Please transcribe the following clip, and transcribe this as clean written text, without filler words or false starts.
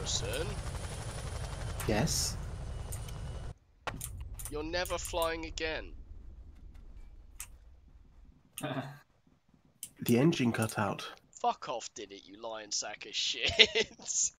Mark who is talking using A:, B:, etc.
A: Harrison,
B: Yes.
A: you're never flying again.
B: The engine cut out.
A: Fuck off, did it, you lying sack of shit.